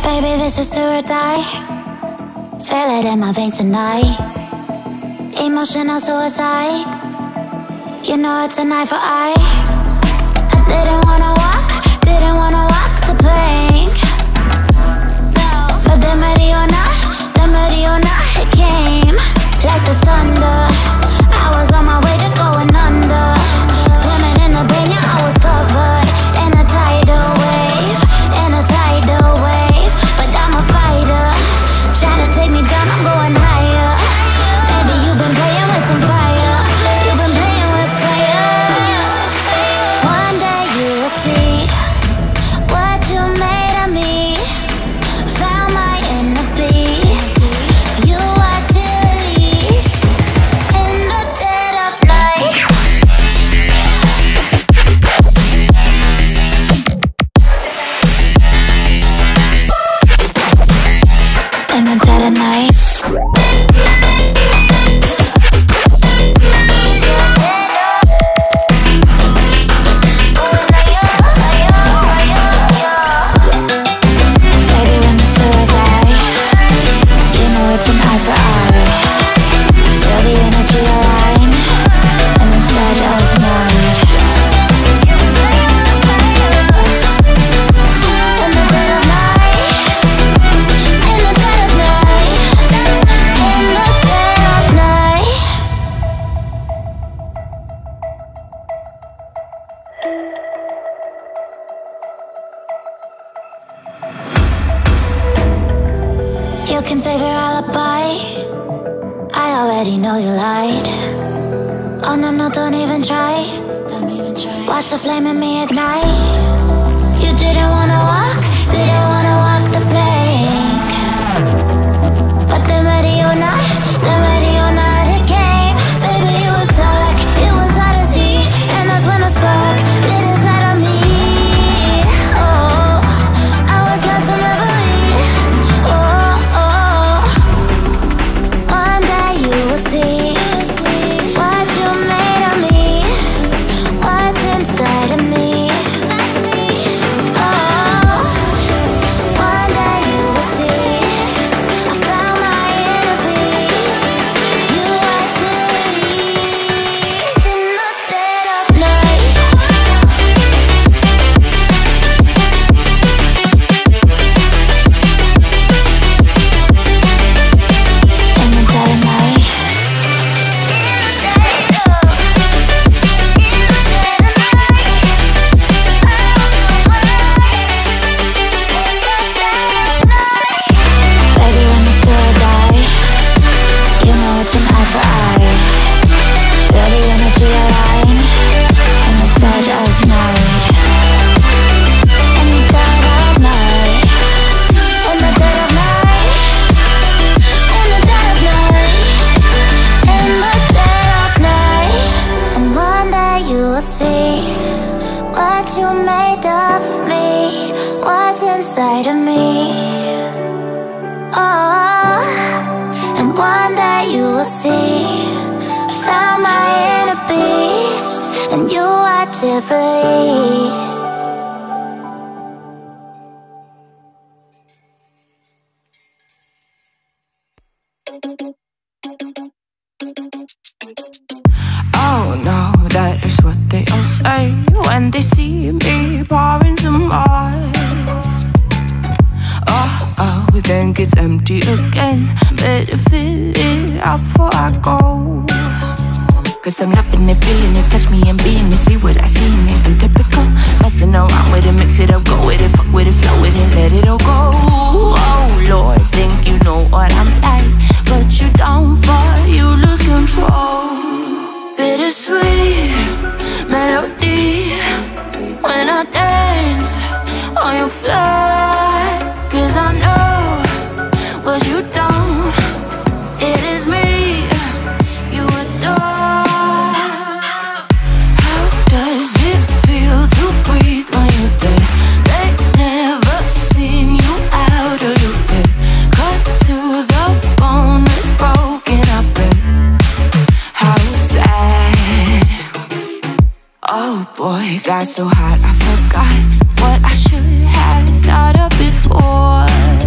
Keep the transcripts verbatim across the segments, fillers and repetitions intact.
Baby, this is do or die. Feel it in my veins tonight. Emotional suicide. You know it's an eye for eye. I didn't wanna walk, didn't wanna walk the plank. But the Mariona, the Mariona, it came like the thunder. I was on my way to going under. Swimming in the banya, I was covered in a tidal wave, in a tidal wave. But I'm a fighter, trying to take me down, I'm going higher. Baby, you've been playing with some fire. You've been playing with fire. One day you will see what you made of me. Found my inner peace. You watch it release in the dead of night. In the dead of night. Baby, when the sword die, you know it's an eye for eye. Feel the energy align in the dead of night. In the dead of night. In the dead of night. In the dead of night. You can save your alibi. I already know you lied. Oh no, no, don't even try. Don't even try. Watch the flame in me ignite. You didn't wanna walk, didn't wanna walk the plank. But the Mariona, the Mariona, it came. Baby, it was dark, it was hard to see. And that's when a spark lit inside of me. Oh, I was lost from reverie. Oh, oh, one day you will see what you made of me, what's inside of me. Oh, one day you will see I found my inner peace. You watch it release in the dead of night. In the dead of night. Baby, when the sword die, you know it's an eye for eye. Feel the energy align in the dead of night. In the dead of night. In the dead of night. In the dead of night. In the dead of night. And one day you will see what you made of me, what's inside of me. Oh, and one day you will see I found my inner beast, and you watch it release. Oh no, that is what they all say when they see me pouring some wine. Oh, oh, think it's empty again. Better fill it up before I go. Cause I'm loving it, feeling it, touch me and being it. See what I see in it, I'm typical. Messing around with it, mix it up, go with it. Fuck with it, flow with it, let it all go. Oh Lord, think you know what I'm like, but you don't fall, you lose control. Bittersweet melody when I dance on your fly. Cause I know what you don't, it is me you adore. How does it feel to breathe when you're dead? They never seen you out or you dead. Cut to the bone, it's broken, I bet. How sad. Oh boy, got so hot I forgot what I should have thought of before.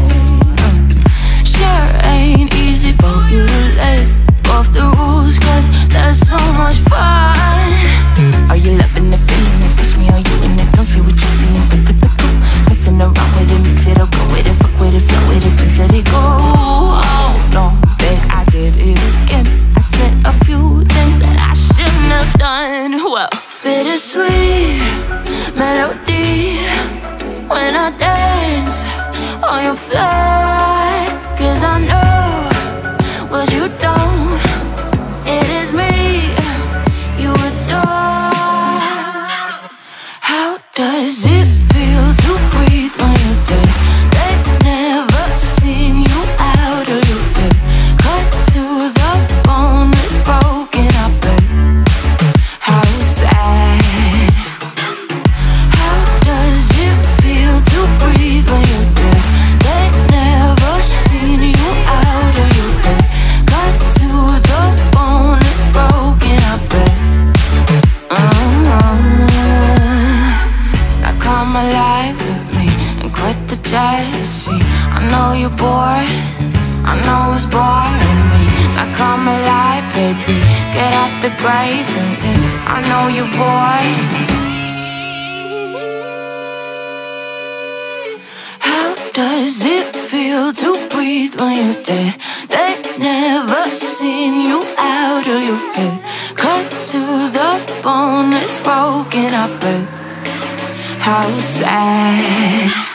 so much fun. Are you loving the feeling it? Touch me, are you in it? Don't say what you're seeing, but typical. Messing around with it, mix it up, go with it, fuck with it, flow with it, please let it go. Oh no, think I did it again. I said a few things that I shouldn't have done. Well, bittersweet melody when I dance on your fly. Cause I know what you don't. It is me you adore. How does it feel to breathe when you're dead? They've never seen you out of your bed. Cut to the bone, it's broken, I bet. How sad. How does it feel to breathe when you're dead? They've never seen you out of your bed. Cut to the bone, it's broken, I bet. uh-huh. Now come alive with me and quit the jealousy. I know you're bored, I know it's boring me. Now come alive, baby, get out the grave and live. I know you're bored. How does it feel to breathe when you're dead? They've never seen you out of your head. Cut to the bone, it's broken, I bet. How sad.